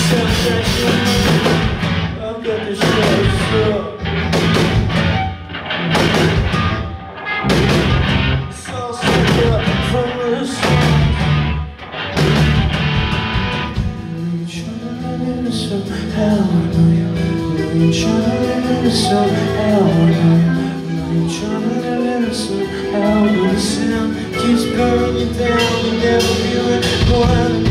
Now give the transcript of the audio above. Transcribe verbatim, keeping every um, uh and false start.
I've got this show up. It's all set up from the start. You're trying to live in some hell, I know you. You're trying to live in some hell, I know you. You're trying to live in some hell, but the sound keeps burning you down. You never feel it, boy.